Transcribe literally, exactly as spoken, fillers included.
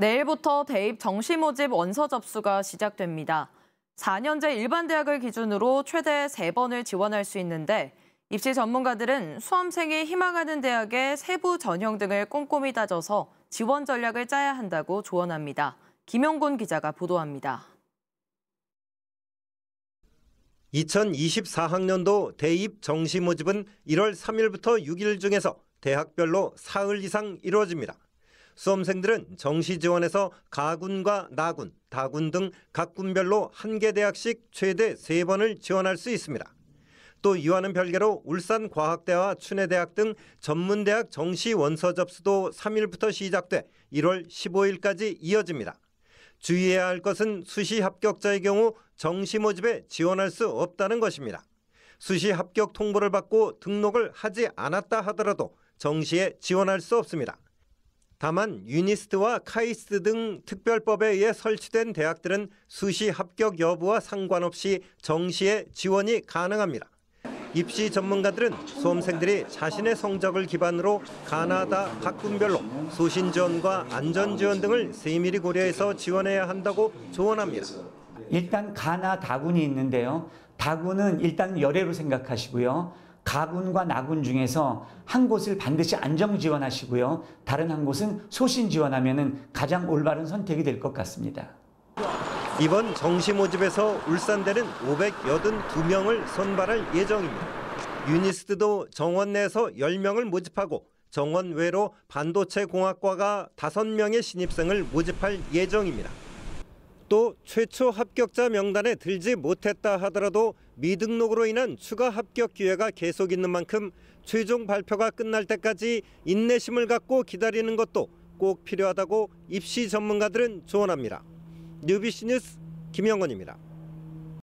내일부터 대입 정시 모집 원서 접수가 시작됩니다. 사 년제 일반 대학을 기준으로 최대 세 번을 지원할 수 있는데 입시 전문가들은 수험생이 희망하는 대학의 세부 전형 등을 꼼꼼히 따져서 지원 전략을 짜야 한다고 조언합니다. 김영곤 기자가 보도합니다. 이천이십사 학년도 대입 정시 모집은 일월 삼일부터 육일 중에서 대학별로 사흘 이상 이루어집니다. 수험생들은 정시 지원에서 가군과 나군, 다군 등 각 군별로 한 개 대학씩 최대 세 번을 지원할 수 있습니다. 또 이와는 별개로 울산과학대와 춘해대학 등 전문대학 정시 원서 접수도 삼일부터 시작돼 일월 십오일까지 이어집니다. 주의해야 할 것은 수시 합격자의 경우 정시 모집에 지원할 수 없다는 것입니다. 수시 합격 통보를 받고 등록을 하지 않았다 하더라도 정시에 지원할 수 없습니다. 다만 유니스트와 카이스트 등 특별법에 의해 설치된 대학들은 수시 합격 여부와 상관없이 정시에 지원이 가능합니다. 입시 전문가들은 수험생들이 자신의 성적을 기반으로 가나다 각 군별로 소신 지원과 안전 지원 등을 세밀히 고려해서 지원해야 한다고 조언합니다. 일단 가나 다군이 있는데요. 다군은 일단 열애로 생각하시고요. 가군과 나군 중에서 한 곳을 반드시 안정 지원하시고요. 다른 한 곳은 소신 지원하면 가장 올바른 선택이 될 것 같습니다. 이번 정시 모집에서 울산대는 오백팔십이 명을 선발할 예정입니다. 유니스트도 정원 내에서 열 명을 모집하고 정원 외로 반도체공학과가 다섯 명의 신입생을 모집할 예정입니다. 또 최초 합격자 명단에 들지 못했다 하더라도 미등록으로 인한 추가 합격 기회가 계속 있는 만큼 최종 발표가 끝날 때까지 인내심을 갖고 기다리는 것도 꼭 필요하다고 입시 전문가들은 조언합니다. 뉴비씨 뉴스 김영건입니다.